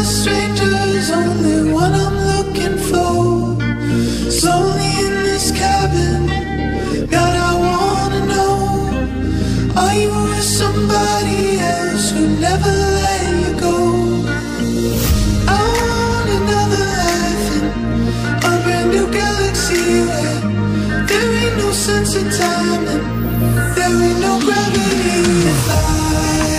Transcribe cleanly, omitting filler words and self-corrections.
a stranger is only what I'm looking for. It's only in this cabin. God, I wanna know, are you with somebody else who never let you go? I want another life in a brand new galaxy where there ain't no sense of time and there ain't no gravity. If I